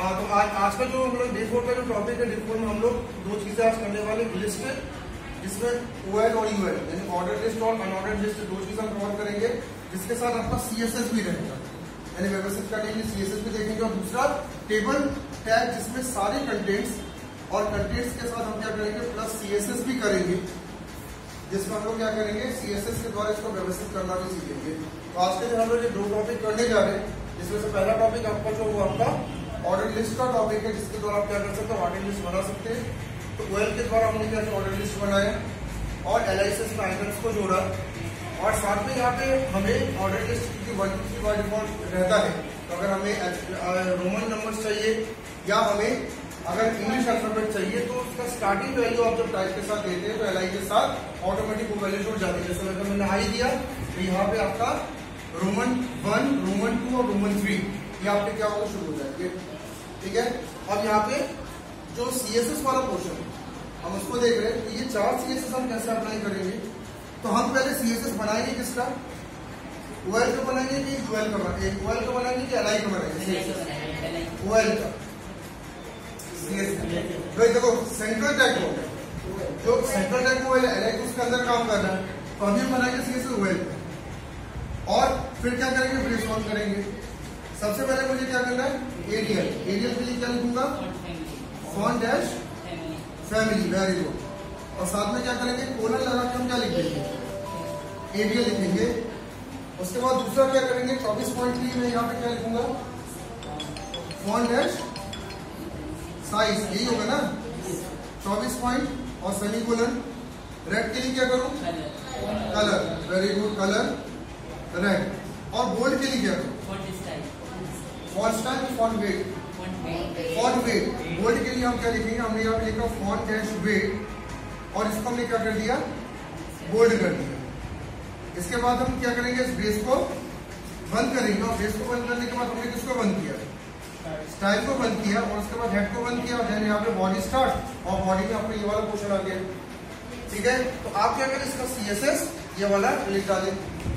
हाँ, तो आज का जो हम लोग डे 4 का जो टॉपिक है, डे 4 में हम लोग दो चीजें आज करने वाले। लिस्ट जिसमें OL और UL यानी ऑर्डर लिस्ट और अनऑर्डर्ड लिस्ट, दो चीजें हम कवर करेंगे, जिसके साथ आपका CSS भी रहेगा, यानी व्यवस्थित करने के लिए CSS भी देखेंगे। और दूसरा टेबल टैग, जिसमें सारे कंटेंट्स और कंटेंट्स के साथ हम क्या करेंगे प्लस CSS भी करेंगे, जिसमें हम लोग क्या करेंगे CSS के द्वारा इसको व्यवस्थित करना भी सीखेंगे। तो आज के दिन हम लोग ये दो टॉपिक करने जा रहे हैं, जिसमें से पहला टॉपिक आपका जो वो आपका ऑर्डर लिस्ट का टॉपिक है, जिसके द्वारा आप क्या कर सकते हो, ऑर्डर लिस्ट बना सकते हैं। तो OL के द्वारा हमने क्या ऑर्डर लिस्ट बनाया और LISS में आइटम्स को जोड़ा, और साथ में यहाँ पे हमें ऑर्डर लिस्ट की 1 2 3 बाय डिफॉल्ट रहता है। तो अगर हमें रोमन नंबर चाहिए या हमें अगर इंग्लिश अल्फाबेट चाहिए, तो उसका स्टार्टिंग वैल्यू आप जब टाइप के साथ देते हैं तो LI के साथ ऑटोमेटिक वो वैल्यू जुड़ जाती है। जैसे अगर मैंने I दिया तो यहाँ पे आपका रोमन 1, रोमन 2 और रोमन 3 ये आपके क्या होगा, शुरू हो जाएंगे। ठीक है, अब यहाँ पे जो CSS वाला पोर्शन हम उसको देख रहे हैं। तो ये 4 CSS हम कैसे अप्लाई करेंगे, तो हम पहले CSS बनाएंगे किसका, OL का बनाएंगे कि UL का बनाएंगे, OL का बनाएंगे कि LI का बनाएंगे, OL का CSS। तो देखो सेंट्रल टैग हो गया, जो सेंट्रल टैग को LI उसके अंदर काम कर रहा है, तो हम बनाएंगे CSS OL का। और फिर क्या करेंगे, ब्रेस ऑन करेंगे। सबसे पहले मुझे क्या करना है, एरियल के लिए क्या लिखूंगा, font dash family, very good. और साथ में क्या करेंगे, कोलन लगा के हम क्या लिख देंगे, एरियल लिखेंगे। उसके बाद दूसरा क्या करेंगे, 24.3 में यहाँ पे क्या लिखूंगा, फॉन्ट डैश साइज, यही होगा ना, 24 पॉइंट और सेमी कोलन। रेड के लिए क्या करूं, colour, very good, colour red. और बोल्ड के लिए क्या करूं, font style, font weight, font weight. Bold के लिए हम क्या लिखेंगे, हमने यहाँ पे लिखा फॉन्ट डैश वेट, और इसको हमने क्या कर दिया, बोल्ड कर दिया। इसके बाद हम क्या करेंगे, इस बेस को बंद करेंगे, और बेस को बंद करने के बाद हमने किसको बंद किया, स्टाइल को बंद किया, और उसके बाद हेड को बंद किया, और यहाँ पे बॉडी स्टार्ट, और बॉडी में आपको ये वाला पोर्शन आ गया। ठीक है, तो आप क्या करें, इसका CSS ये वाला लिख डालें।